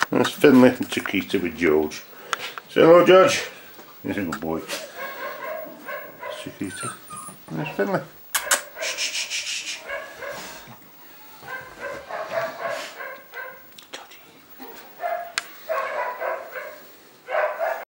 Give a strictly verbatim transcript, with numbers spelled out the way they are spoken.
There's Finley and Chiquita with George. Say hello, George. He's a good boy. Chiquita. There's Finley.